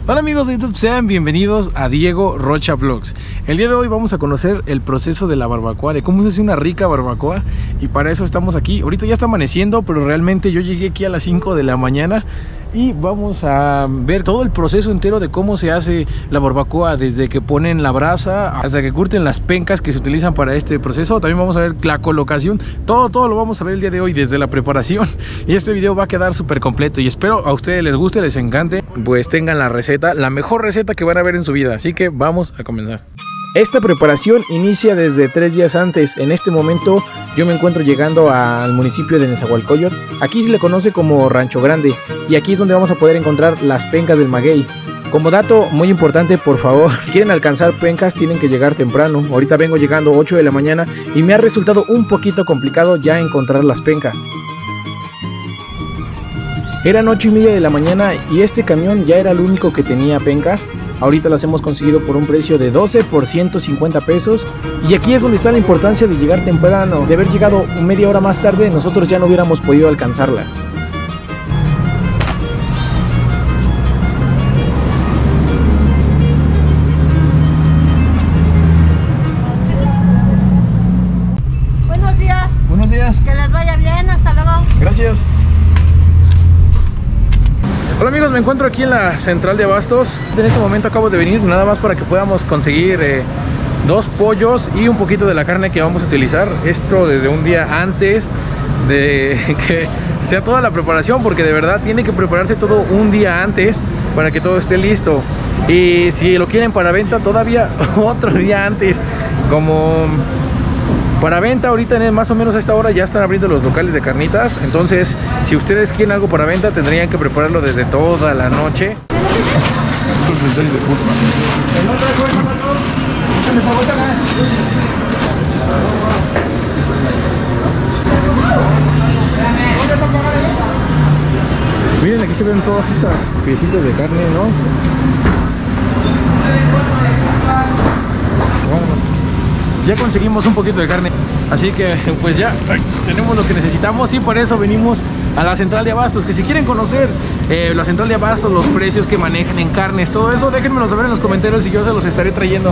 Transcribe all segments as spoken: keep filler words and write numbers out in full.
Hola amigos de YouTube, sean bienvenidos a Diego Rocha Vlogs. El día de hoy vamos a conocer el proceso de la barbacoa, de cómo se hace una rica barbacoa. Y para eso estamos aquí. Ahorita ya está amaneciendo, pero realmente yo llegué aquí a las cinco de la mañana. Y vamos a ver todo el proceso entero de cómo se hace la barbacoa, desde que ponen la brasa hasta que curten las pencas que se utilizan para este proceso. También vamos a ver la colocación, todo, todo lo vamos a ver el día de hoy, desde la preparación. Y este video va a quedar súper completo y espero a ustedes les guste, les encante, pues tengan la receta, la mejor receta que van a ver en su vida. Así que vamos a comenzar. Esta preparación inicia desde tres días antes. En este momento yo me encuentro llegando al municipio de Nezahualcóyotl. Aquí se le conoce como Rancho Grande y aquí es donde vamos a poder encontrar las pencas del maguey. Como dato muy importante, por favor, si quieren alcanzar pencas tienen que llegar temprano. Ahorita vengo llegando ocho de la mañana y me ha resultado un poquito complicado ya encontrar las pencas. Eran ocho y media de la mañana y este camión ya era el único que tenía pencas. Ahorita las hemos conseguido por un precio de doce por ciento cincuenta pesos. Y aquí es donde está la importancia de llegar temprano. De haber llegado media hora más tarde, nosotros ya no hubiéramos podido alcanzarlas. Buenos días. Buenos días. Que les vaya bien, hasta luego. Gracias. Hola amigos, me encuentro aquí en la central de abastos. En este momento acabo de venir nada más para que podamos conseguir eh, dos pollos y un poquito de la carne que vamos a utilizar. Esto desde un día antes de que sea toda la preparación, porque de verdad tiene que prepararse todo un día antes para que todo esté listo. Y si lo quieren para venta, todavía otro día antes. Como para venta ahorita en más o menos a esta hora ya están abriendo los locales de carnitas. Entonces si ustedes quieren algo para venta tendrían que prepararlo desde toda la noche. Miren, aquí se ven todas estas piecitas de carne, ¿no? Vámonos. Ya conseguimos un poquito de carne, así que pues ya ay, tenemos lo que necesitamos y por eso venimos a la central de abastos. Que si quieren conocer eh, la central de abastos, los precios que manejan en carnes, todo eso, déjenmelo saber en los comentarios y yo se los estaré trayendo.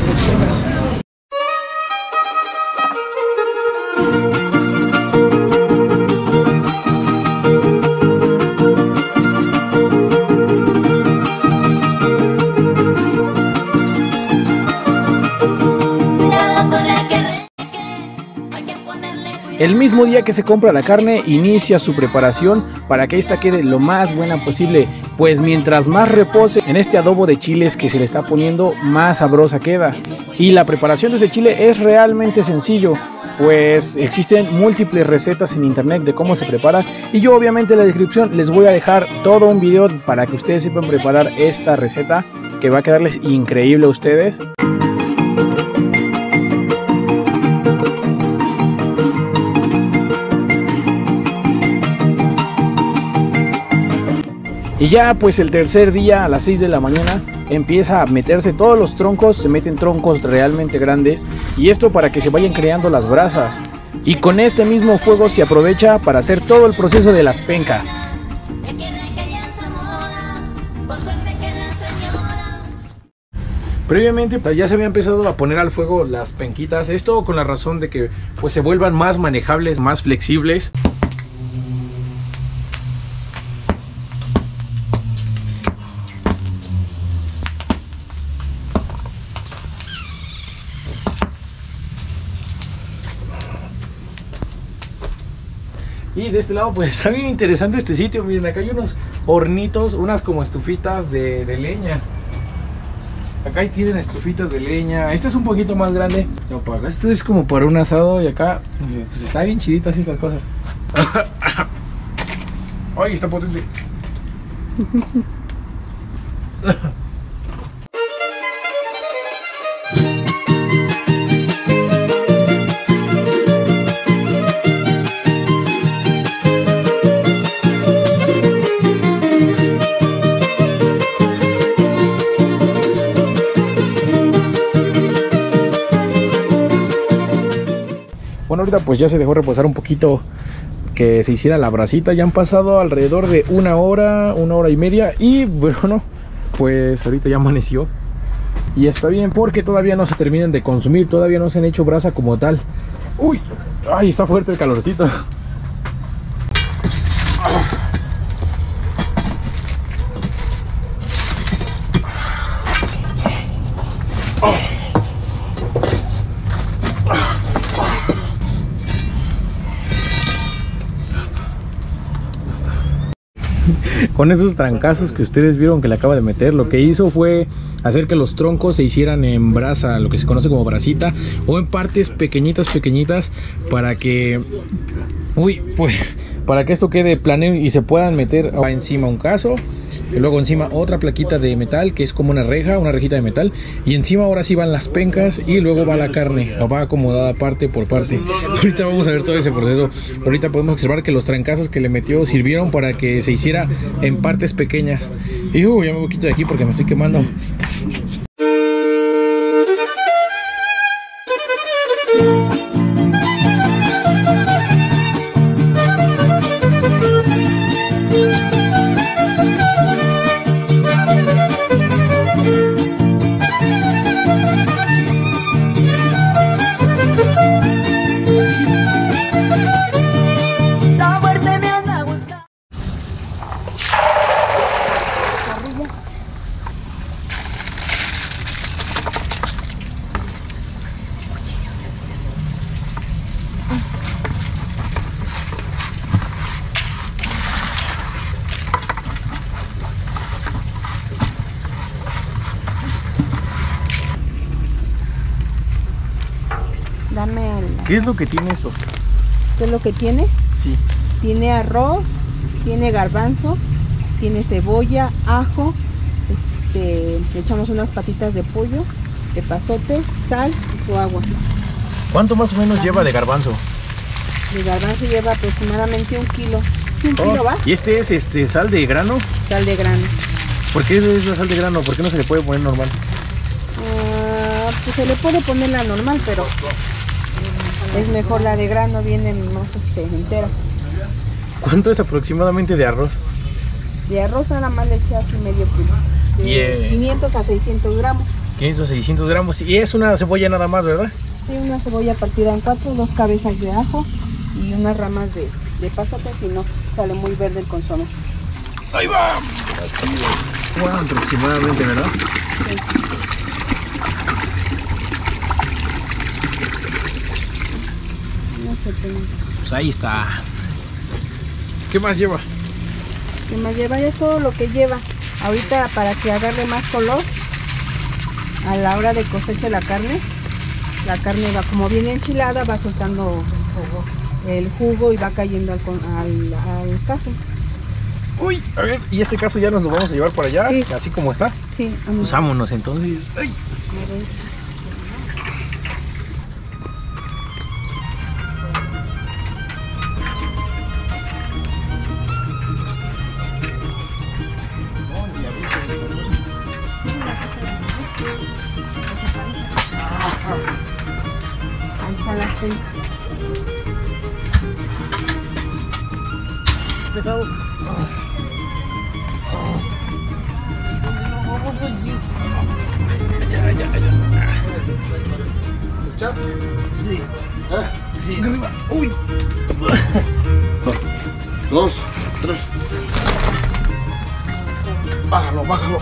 El mismo día que se compra la carne, inicia su preparación para que esta quede lo más buena posible, pues mientras más repose en este adobo de chiles que se le está poniendo, más sabrosa queda. Y la preparación de ese chile es realmente sencillo, pues existen múltiples recetas en internet de cómo se prepara, y yo obviamente en la descripción les voy a dejar todo un video para que ustedes sepan preparar esta receta, que va a quedarles increíble a ustedes. Y ya pues el tercer día a las seis de la mañana empieza a meterse todos los troncos, se meten troncos realmente grandes, y esto para que se vayan creando las brasas. Y con este mismo fuego se aprovecha para hacer todo el proceso de las pencas. Previamente ya se había empezado a poner al fuego las penquitas, esto con la razón de que pues se vuelvan más manejables, más flexibles. Y de este lado pues está bien interesante este sitio. Miren, acá hay unos hornitos, unas como estufitas de, de leña. Acá tienen estufitas de leña. Este es un poquito más grande. No, para este es como para un asado. Y acá pues está bien chiditas estas cosas. Ay, está potente. Bueno, ahorita pues ya se dejó reposar un poquito que se hiciera la brasita. Ya han pasado alrededor de una hora, una hora y media. Y bueno, pues ahorita ya amaneció. Y está bien porque todavía no se terminan de consumir, todavía no se han hecho brasa como tal. Uy, ay, está fuerte el calorcito. Con esos trancazos que ustedes vieron que le acaba de meter, lo que hizo fue hacer que los troncos se hicieran en brasa, lo que se conoce como brasita, o en partes pequeñitas, pequeñitas, para que, uy, pues, para que esto quede planeo y se puedan meter encima un caso, y luego encima otra plaquita de metal que es como una reja, una rejita de metal, y encima ahora sí van las pencas y luego va la carne, va acomodada parte por parte. Ahorita vamos a ver todo ese proceso. Ahorita podemos observar que los trancazos que le metió sirvieron para que se hiciera en partes pequeñas. Y uh, ya me voy quito de aquí porque me estoy quemando. Dame el... ¿Qué es lo que tiene esto? ¿Qué es lo que tiene? Sí. Tiene arroz, tiene garbanzo, tiene cebolla, ajo, este, le echamos unas patitas de pollo, de pasote, sal y su agua. ¿Cuánto más o menos lleva de garbanzo? El garbanzo lleva aproximadamente un kilo. ¿Un Oh, kilo va? ¿y este es este sal de grano? Sal de grano. ¿Por qué es la sal de grano? ¿Por qué no se le puede poner normal? Ah, pues se le puede poner la normal, pero es mejor la de grano, viene más este, entera. ¿Cuánto es aproximadamente de arroz? De arroz nada más le eché aquí medio kilo. De Yeah. quinientos a seiscientos gramos. quinientos, seiscientos gramos. Y es una cebolla nada más, ¿verdad? Sí, una cebolla partida en cuatro, dos cabezas de ajo y unas ramas de, de pasote, si no sale muy verde el consomé. Ahí va. Bueno, aproximadamente, ¿verdad? Sí. Unos setenta. Pues ahí está. ¿Qué más lleva? ¿Qué más lleva? Ya es todo lo que lleva. Ahorita para que agarre más color, a la hora de cocerse la carne, la carne va como viene enchilada, va soltando el jugo y va cayendo al, al, al caso. Uy, a ver, y este caso ya nos lo vamos a llevar por allá, Sí. así como está. Sí, Pues vámonos entonces. Ay. Ahí está la penca. Pesado. Ya, ya, ya. ¿Escuchas? Sí. ¿Eh? Sí, arriba. Uy. Dos, tres. Bájalo, bájalo.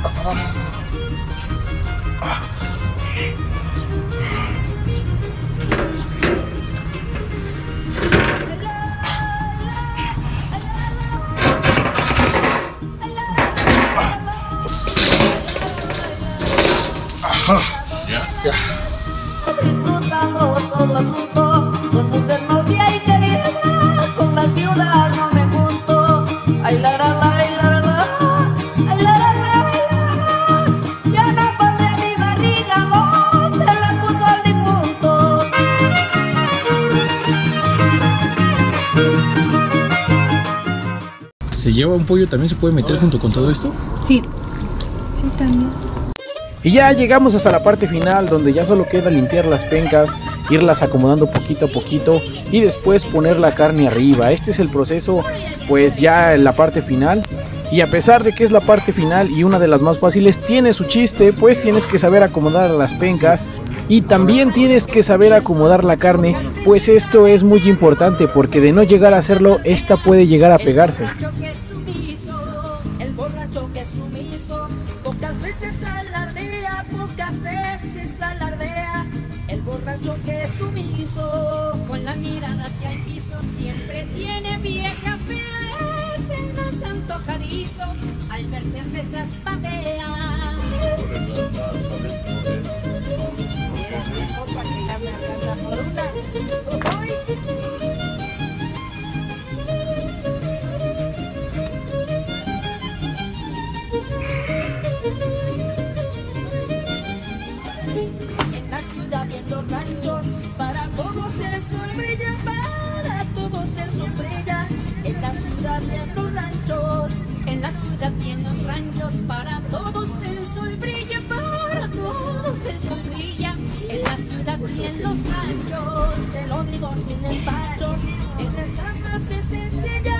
Ajá. Ya. Ya. Disfrutando todo asunto, con mujer novia y querida, con la ciudad no me junto. Ay la la la, ay la la la, ay la la la, ay la la la. Ya no pondré mi barriga donde la puso al difunto. ¿Se lleva un pollo también se puede meter junto con todo esto? Sí, sí también. Y ya llegamos hasta la parte final donde ya solo queda limpiar las pencas, irlas acomodando poquito a poquito y después poner la carne arriba. Este es el proceso pues ya en la parte final. Y a pesar de que es la parte final y una de las más fáciles, tiene su chiste, pues tienes que saber acomodar las pencas y también tienes que saber acomodar la carne, pues esto es muy importante porque de no llegar a hacerlo, esta puede llegar a pegarse. El borracho que es sumiso, pocas veces alardea, pocas veces alardea. El borracho que es sumiso, con la mirada hacia el piso, siempre tiene vieja fea, es el más antojadizo, al verse a veces pavea. En la ciudad viendo ranchos, para todos el sol brilla, para todos el sol brilla. En la ciudad viendo ranchos, en la ciudad viendo ranchos, para todos el sol brilla, para todos el sol brilla. En la ciudad y en los ranchos, te lo digo sin empachos, en esta frase sencilla,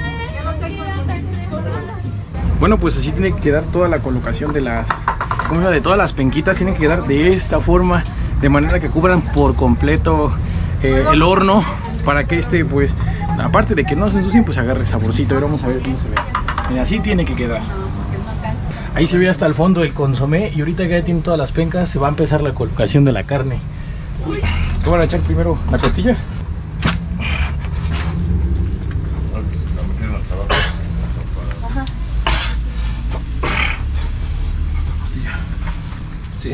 Bueno, pues así tiene que quedar toda la colocación de las, ¿cómo se llama? De todas las penquitas, tienen que quedar de esta forma, de manera que cubran por completo eh, el horno, para que este, pues, aparte de que no se ensucien, pues agarre saborcito. Ahora vamos a ver cómo se ve. Mira, así tiene que quedar. Ahí se ve hasta el fondo el consomé y ahorita que ya tiene todas las pencas, se va a empezar la colocación de la carne. ¿Qué van a echar primero? ¿La costilla? Sí.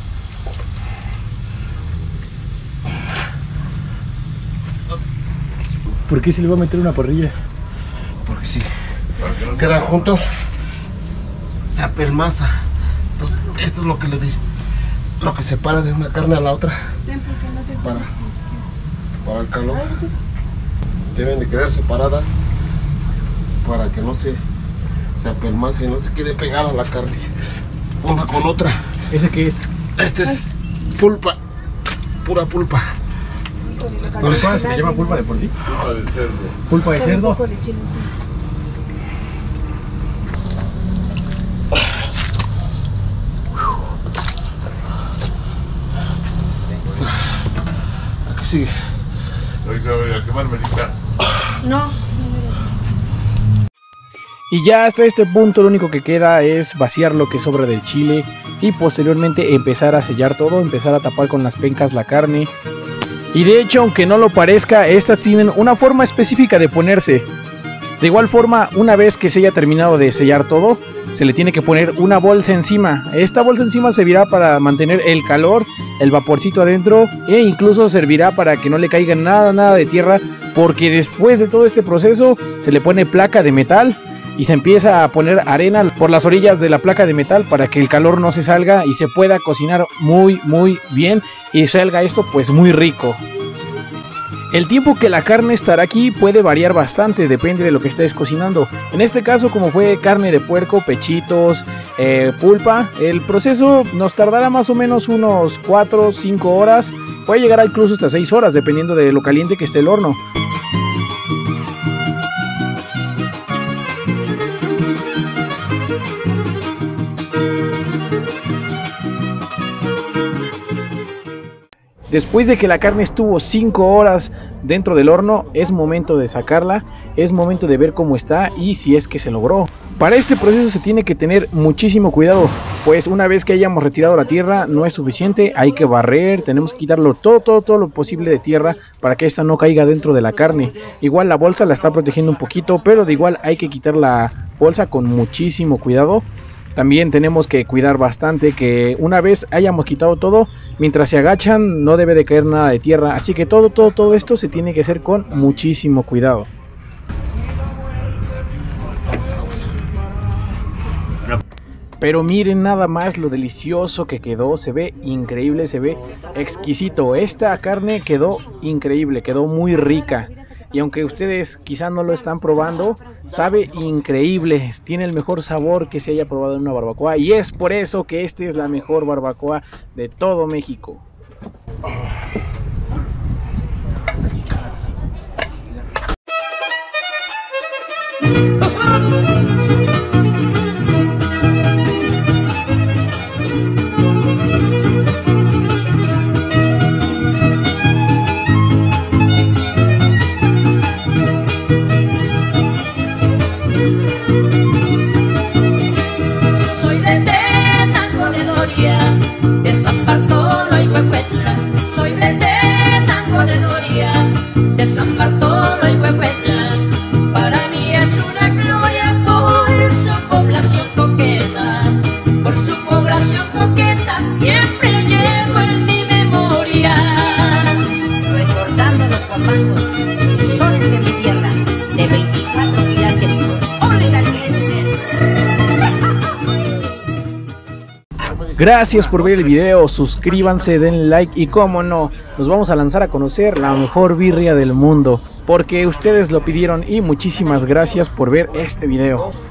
¿Por qué se le va a meter una parrilla? Porque sí. Quedan juntos. Se apelmaza. Entonces, esto es lo que le dice. Lo que separa de una carne a la otra. Para, para el calor. Deben de quedar separadas para que no se, se apelmace y no se quede pegada la carne una con otra. ¿Ese qué es? Este es pulpa, pura pulpa. ¿Pulpa? ¿Se le llama pulpa de por sí? Pulpa de cerdo. ¿Pulpa de cerdo? Aquí sigue. Ahorita voy a quemar, Melita. No. Y ya hasta este punto lo único que queda es vaciar lo que sobra del chile y posteriormente empezar a sellar todo, empezar a tapar con las pencas la carne. Y de hecho, aunque no lo parezca, estas tienen una forma específica de ponerse. De igual forma, una vez que se haya terminado de sellar todo, se le tiene que poner una bolsa encima. Esta bolsa encima servirá para mantener el calor, el vaporcito adentro e incluso servirá para que no le caiga nada, nada de tierra, porque después de todo este proceso se le pone placa de metal y se empieza a poner arena por las orillas de la placa de metal para que el calor no se salga y se pueda cocinar muy muy bien y salga esto pues muy rico. El tiempo que la carne estará aquí puede variar bastante, depende de lo que estés cocinando. En este caso, como fue carne de puerco, pechitos, eh, pulpa, el proceso nos tardará más o menos unos cuatro o cinco horas, puede llegar a incluso hasta seis horas dependiendo de lo caliente que esté el horno. Después de que la carne estuvo cinco horas dentro del horno, es momento de sacarla, es momento de ver cómo está y si es que se logró. Para este proceso se tiene que tener muchísimo cuidado, pues una vez que hayamos retirado la tierra no es suficiente, hay que barrer, tenemos que quitarlo todo, todo, todo lo posible de tierra para que esta no caiga dentro de la carne. Igual la bolsa la está protegiendo un poquito, pero de igual hay que quitar la bolsa con muchísimo cuidado. También tenemos que cuidar bastante que una vez hayamos quitado todo, mientras se agachan no debe de caer nada de tierra, así que todo, todo, todo esto se tiene que hacer con muchísimo cuidado. Pero miren nada más lo delicioso que quedó, se ve increíble, se ve exquisito. Esta carne quedó increíble, quedó muy rica. Y aunque ustedes quizá no lo están probando, sabe increíble, tiene el mejor sabor que se haya probado en una barbacoa. Y es por eso que esta es la mejor barbacoa de todo México. Gracias por ver el video, suscríbanse, denle like y como no, nos vamos a lanzar a conocer la mejor birria del mundo, porque ustedes lo pidieron y muchísimas gracias por ver este video.